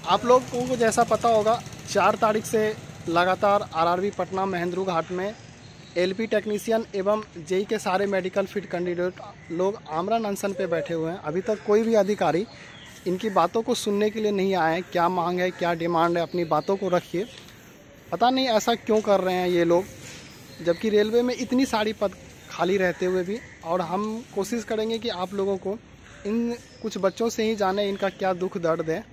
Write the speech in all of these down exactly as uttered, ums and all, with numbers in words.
आप लोगों को जैसा पता होगा, चार तारीख से लगातार आरआरबी पटना महेंद्रू घाट में एलपी टेक्नीशियन एवं जेई के सारे मेडिकल फिट कैंडिडेट लोग आमरण अनशन पे बैठे हुए हैं। अभी तक कोई भी अधिकारी इनकी बातों को सुनने के लिए नहीं आए। क्या मांग है, क्या डिमांड है, अपनी बातों को रखिए। पता नहीं ऐसा क्यों कर रहे हैं ये लोग, जबकि रेलवे में इतनी सारी पद खाली रहते हुए भी। और हम कोशिश करेंगे कि आप लोगों को इन कुछ बच्चों से ही जाने इनका क्या दुख दर्द है।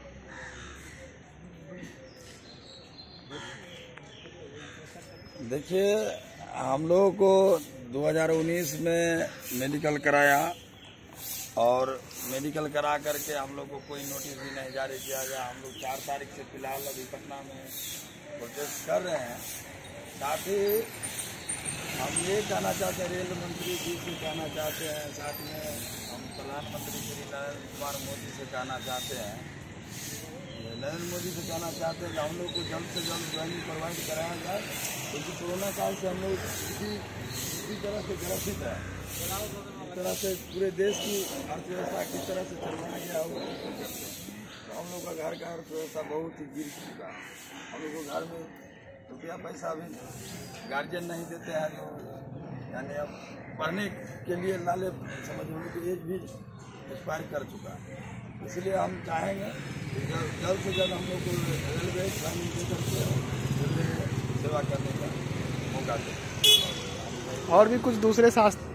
देखिए, हम लोगों को दो हज़ार उन्नीस में मेडिकल कराया और मेडिकल करा करके हम लोग को कोई नोटिस भी नहीं जारी किया गया। हम लोग चार तारीख से फिलहाल अभी पटना में प्रोटेस्ट कर रहे हैं। साथ ही हम ये कहना चाहते हैं, रेल मंत्री जी से कहना चाहते हैं, साथ में हम प्रधानमंत्री श्री नरेंद्र कुमार मोदी से कहना चाहते हैं नरेंद्र मोदी से कहना चाहते हैं कि हम लोग को जल्द से जल्द ज्वाइनिंग प्रोवाइड कराया जाए, क्योंकि तो कोरोना काल से हम लोग किसी किसी तरह से ग्रसित है। इस तरह से पूरे देश की अर्थव्यवस्था किस तरह से चलवाया गया हो, तो हम लोग का घर का अर्थव्यवस्था बहुत ही गिर चुका है। हम लोग को घर में रुपया पैसा भी गार्जियन नहीं देते हैं, जो यानी अब पढ़ने के लिए लाले समझ होने की एज भी एक्सपायर कर चुका है। इसलिए हम चाहेंगे जल्द से जल्द हम लोग को रेलवे ट्रेनिंग दे करके रेलवे सेवा करने का मौका दें। और भी कुछ दूसरे शास्त्र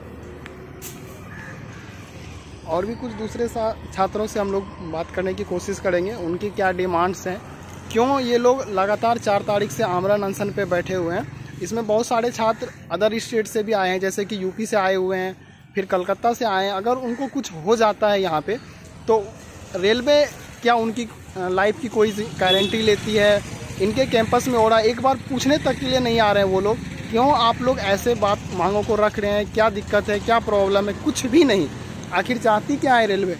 और भी कुछ दूसरे छात्रों से हम लोग बात करने की कोशिश करेंगे, उनकी क्या डिमांड्स हैं, क्यों ये लोग लगातार चार तारीख से आमरण अनशन पे बैठे हुए हैं। इसमें बहुत सारे छात्र अदर स्टेट से भी आए हैं, जैसे कि यूपी से आए हुए हैं, फिर कलकत्ता से आए हैं। अगर उनको कुछ हो जाता है यहाँ पे, तो रेलवे क्या उनकी लाइफ की कोई गारंटी लेती है? इनके कैंपस में हो रहा है, एक बार पूछने तक के लिए नहीं आ रहे हैं वो लोग। क्यों आप लोग ऐसे बात मांगों को रख रहे हैं? क्या दिक्कत है, क्या प्रॉब्लम है? कुछ भी नहीं। आखिर चाहती क्या है रेलवे?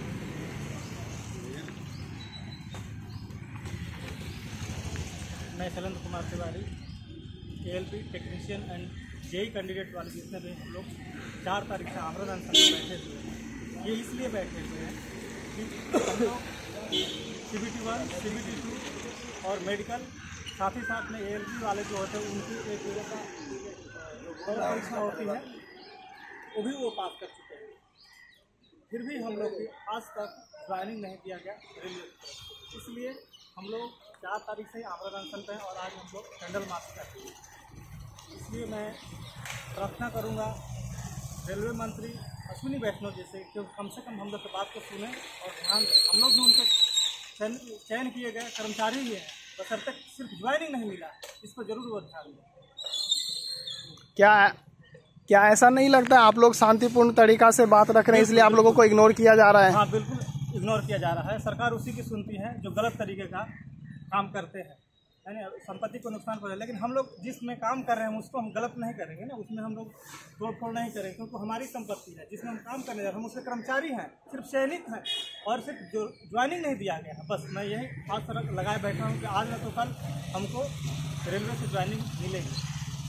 मैं Shailendra Kumar Tiwari, ALP technician and JE candidate वाले जितने भी हम लोग चार तारीख से आमरण अनशन में बैठे हुए हैं। ये इसलिए बैठे हुए हैं कि हम लोग C B T one, C B T two और मेडिकल, साथ ही साथ में एएलपी वाले जो होते हैं उनकी एक और परीक्षा होती है, वो भी वो पास कर चुके हैं। फिर भी हम लोग आज तक ज्वाइनिंग नहीं किया गया रेलवे। इसलिए हम लोग चार तारीख से ही आमरण अनशन पे हैं और आज हम लोग कैंडल मार्च करते हैं। इसलिए मैं प्रार्थना करूंगा रेलवे मंत्री अश्विनी वैष्णव जैसे, क्योंकि कम से कम हम लोग की बात को सुने और ध्यान दें। हम लोग भी उनके चयन चयन किए गए कर्मचारी ही हैं, बस अब तक सिर्फ ज्वाइनिंग नहीं मिला, इस पर जरूर वो ध्यान दें। क्या क्या ऐसा नहीं लगता आप लोग शांतिपूर्ण तरीका से बात रख रहे हैं, इसलिए आप लोगों को इग्नोर किया जा रहा है? हाँ, बिल्कुल इग्नोर किया जा रहा है। सरकार उसी की सुनती है जो गलत तरीके का काम करते हैं, यानी संपत्ति को नुकसान पहुंचे। लेकिन हम लोग जिसमें काम कर रहे हैं उसको हम गलत नहीं करेंगे ना, उसमें हम लोग तोड़ फोड़ नहीं करेंगे, क्योंकि हमारी संपत्ति है जिसमें हम काम करने जा रहे हैं। हम उसके कर्मचारी हैं, सिर्फ चयनित हैं और सिर्फ जो ज्वाइनिंग नहीं दिया गया है। बस मैं यही खास तरह लगाए बैठा हूँ कि आज न तो कल हमको रेलवे से ज्वाइनिंग मिलेगी।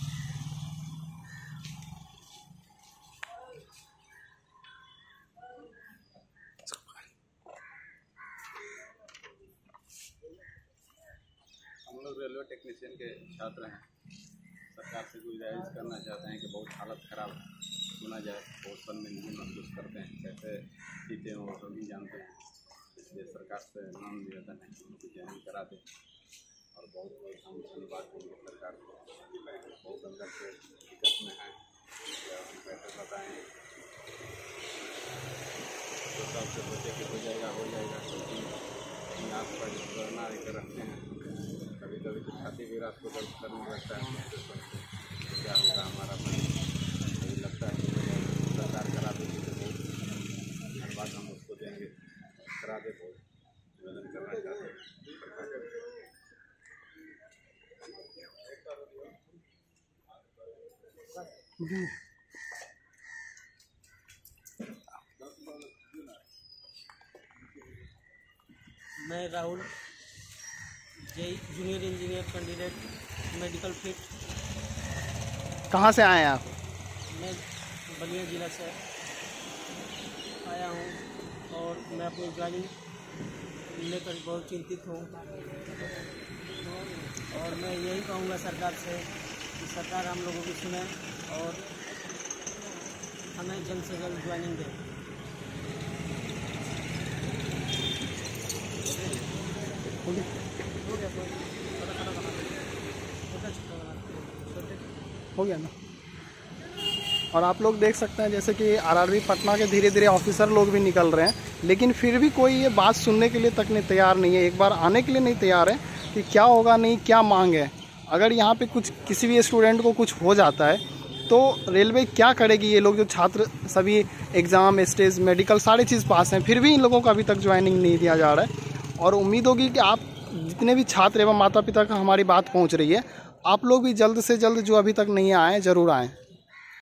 हम लोग रेलवे टेक्नीशियन के छात्र हैं। सरकार से गुजारिश करना चाहते हैं कि बहुत हालत ख़राब सुना जाए, बहुत शर्मिंदगी महसूस करते हैं, कैसे जीते हैं वो तो नहीं जानते हैं। इसलिए सरकार से नाम निवेदन है कि उनको ज्वाइन करा दें। और बहुत बहुत हम धन्यवाद देंगे सरकार को, बहुत अंदर से दिक्कत में है, हम कैसे बताएँ। तो सबसे बचे कि हो जाएगा हो जाएगा, क्योंकि आस पर करना रखते हैं। कभी कभी तो छाती भी रात को दर्द करने लगता है, तो क्या होगा हमारा मन, मुझे लगता है कि सरकार करा देगी तो बहुत धन्यवाद हम उसको देंगे, करा दे। बहुत निवेदन करना चाहते हैं। मैं Rahul, JE junior engineer candidate medical fit. कहाँ से आए हैं आप? मैं बलिया ज़िला से आया हूँ और मैं अपनी ज्वाइनिंग लेकर बहुत चिंतित हूँ और मैं यही कहूँगा सरकार से कि सरकार हम लोगों की सुने और हमें जल्द से जल्द ज्वाइनिंग दे। हो गया ना। और आप लोग देख सकते हैं जैसे कि आरआरबी पटना के धीरे धीरे ऑफिसर लोग भी निकल रहे हैं, लेकिन फिर भी कोई ये बात सुनने के लिए तक नहीं तैयार नहीं है, एक बार आने के लिए नहीं तैयार है कि क्या होगा, नहीं क्या मांग है। अगर यहाँ पे कुछ किसी भी स्टूडेंट को कुछ हो जाता है तो रेलवे क्या करेगी। ये लोग जो छात्र सभी एग्ज़ाम, स्टेज, मेडिकल सारी चीज़ पास हैं, फिर भी इन लोगों को अभी तक ज्वाइनिंग नहीं दिया जा रहा है। और उम्मीद होगी कि आप जितने भी छात्र एवं माता पिता का हमारी बात पहुँच रही है, आप लोग भी जल्द से जल्द जो अभी तक नहीं आए ज़रूर आएँ।